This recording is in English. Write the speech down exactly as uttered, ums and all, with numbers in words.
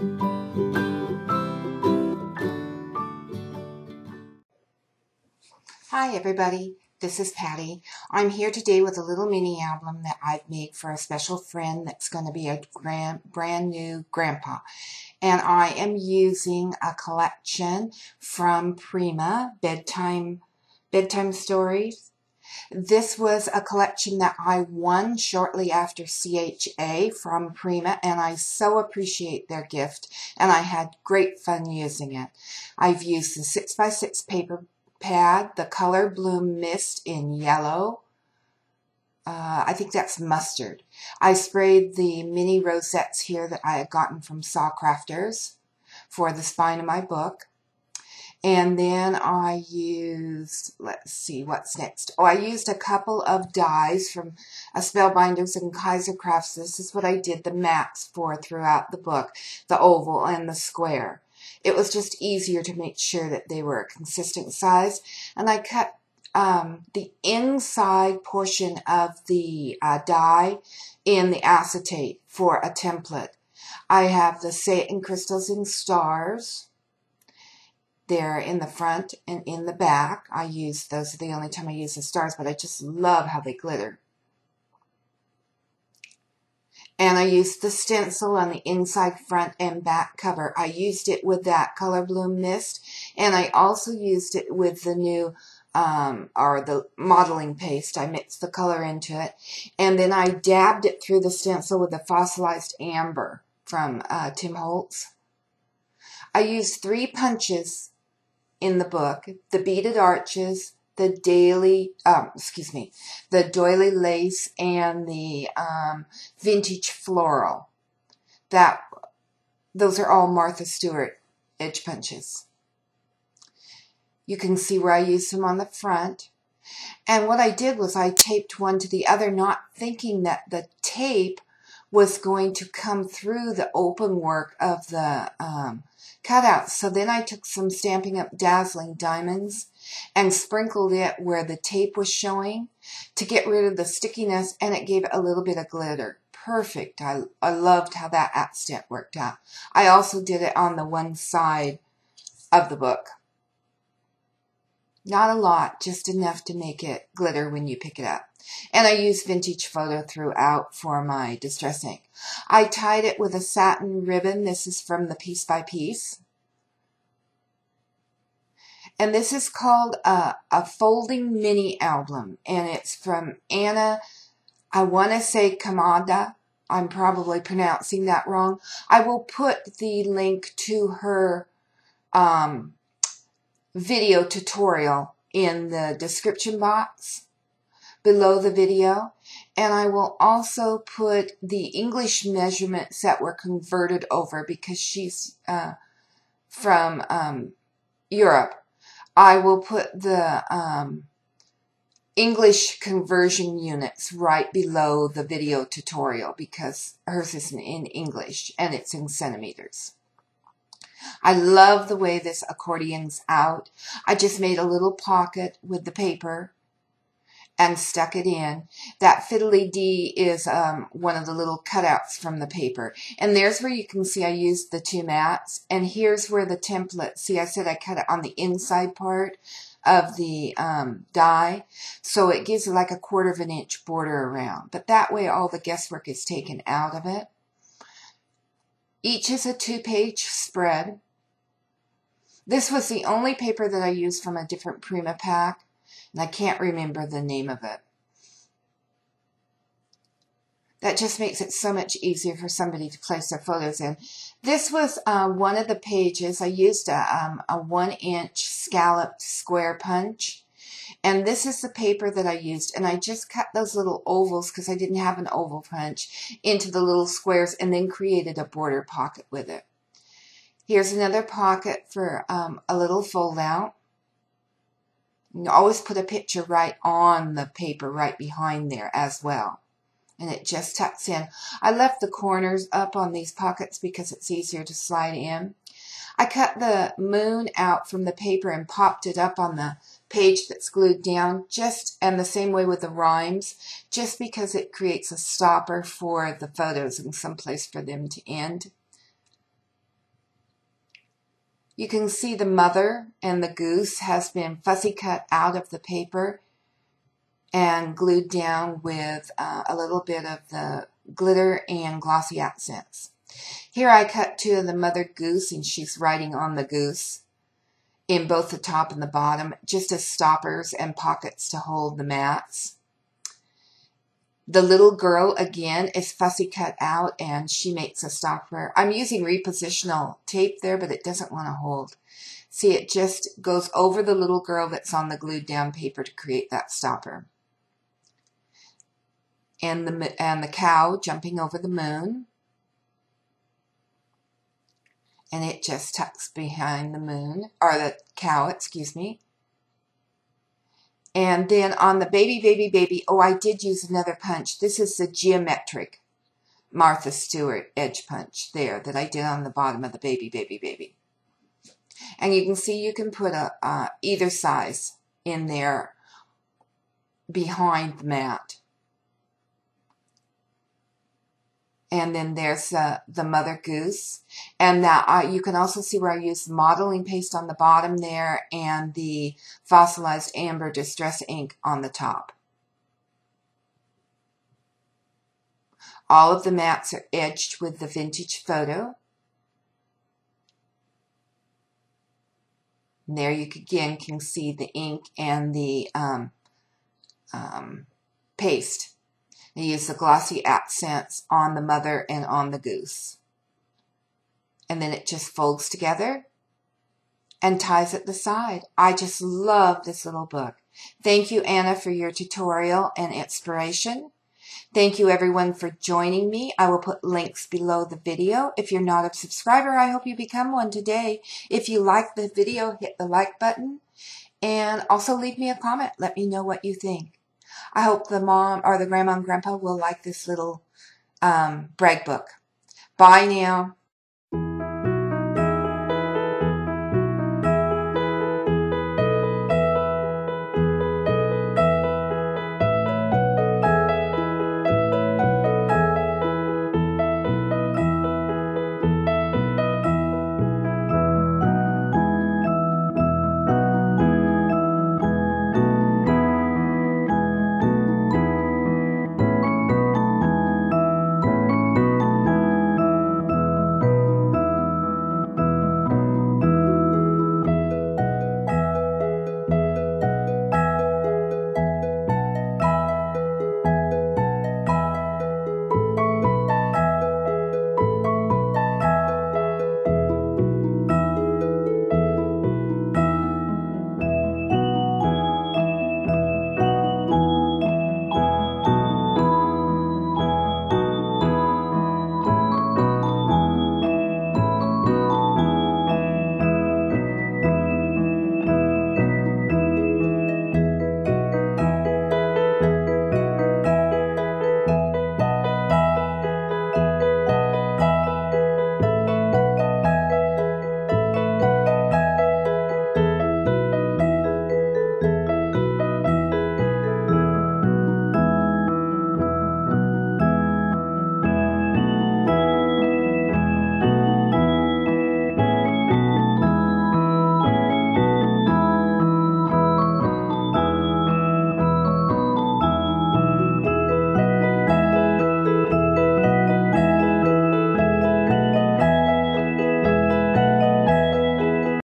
Hi everybody, this is Patty. I'm here today with a little mini album that I've made for a special friend that's going to be a grand, brand new grandpa. And I am using a collection from Prima, Bedtime, Bedtime Stories. This was a collection that I won shortly after C H A from Prima, and I so appreciate their gift, and I had great fun using it. I've used the six by six paper pad, the Color Bloom Mist in yellow. Uh, I think that's mustard. I sprayed the mini rosettes here that I had gotten from Saw Crafters for the spine of my book. And then I used, let's see, what's next? Oh, I used a couple of dies from a Spellbinders and Kaiser Crafts. This is what I did the mats for throughout the book, the oval and the square. It was just easier to make sure that they were a consistent size. And I cut um, the inside portion of the uh, die in the acetate for a template. I have the Say It in Crystals and Stars. They're in the front and in the back. I use those are the only time I use the stars, but I just love how they glitter. And I used the stencil on the inside, front, and back cover. I used it with that Color Bloom Mist, and I also used it with the new, um, or the modeling paste. I mixed the color into it, and then I dabbed it through the stencil with the fossilized amber from uh, Tim Holtz. I used three punches in the book: the beaded arches, the daily, um, excuse me, the doily lace, and the um, vintage floral. That those are all Martha Stewart edge punches. You can see where I used them on the front. And what I did was I taped one to the other, not thinking that the tape was going to come through the open work of the um, cutouts. So then I took some Stampin' Up! Dazzling Diamonds and sprinkled it where the tape was showing to get rid of the stickiness, and it gave it a little bit of glitter. Perfect. I, I loved how that accent worked out. I also did it on the one side of the book. Not a lot, just enough to make it glitter when you pick it up. And I used vintage photo throughout for my distress ink. I tied it with a satin ribbon. This is from the Piece by Piece. And this is called a, a folding mini album. And it's from Anna, I want to say Kamada. I'm probably pronouncing that wrong. I will put the link to her um, video tutorial in the description box below the video, and I will also put the English measurements that were converted over because she's uh, from um, Europe. I will put the um, English conversion units right below the video tutorial because hers is in English and it's in centimeters. I love the way this accordion's out. I just made a little pocket with the paper and stuck it in. That fiddly D is um, one of the little cutouts from the paper. And there's where you can see I used the two mats. And here's where the template, see I said I cut it on the inside part of the um, die. So it gives it like a quarter of an inch border around. But that way all the guesswork is taken out of it. Each is a two-page spread. This was the only paper that I used from a different Prima pack, and I can't remember the name of it. That just makes it so much easier for somebody to place their photos in. This was uh, one of the pages. I used a, um, a one-inch scalloped square punch, and this is the paper that I used, and I just cut those little ovals because I didn't have an oval punch into the little squares and then created a border pocket with it. Here's another pocket for um, a little fold out. You always put a picture right on the paper right behind there as well. And it just tucks in. I left the corners up on these pockets because it's easier to slide in. I cut the moon out from the paper and popped it up on the page that's glued down, just and the same way with the rhymes, just because it creates a stopper for the photos and some place for them to end. You can see the mother and the goose has been fussy cut out of the paper and glued down with uh, a little bit of the glitter and glossy accents. Here I cut to the mother goose, and she's writing on the goose in both the top and the bottom, just as stoppers and pockets to hold the mats. The little girl, again, is fussy cut out, and she makes a stopper. I'm using repositional tape there, but it doesn't want to hold. See, it just goes over the little girl that's on the glued down paper to create that stopper. And the, and the cow jumping over the moon. And it just tucks behind the moon, or the cow, excuse me. And then on the baby, baby, baby, oh, I did use another punch. This is the geometric Martha Stewart edge punch there that I did on the bottom of the baby, baby, baby. And you can see you can put a uh, either size in there behind the mat. And then there's uh, the mother goose. And that uh, you can also see where I used modeling paste on the bottom there and the fossilized amber distress ink on the top. All of the mats are edged with the vintage photo. And there you again can see the ink and the um, um, paste. I use the glossy accents on the mother and on the goose. And then it just folds together and ties at the side. I just love this little book. Thank you, Anna, for your tutorial and inspiration. Thank you, everyone, for joining me. I will put links below the video. If you're not a subscriber, I hope you become one today. If you like the video, hit the like button. And also leave me a comment. Let me know what you think. I hope the mom or the grandma and grandpa will like this little um, brag book. Bye now.